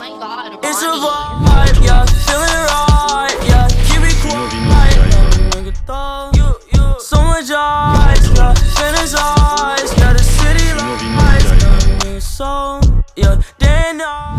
my god, It's a Ronnie. vibe, yeah, feeling right, yeah, keep it quiet. So much ice, yeah, fantasize, yeah, the city lights, so, yeah, day and night.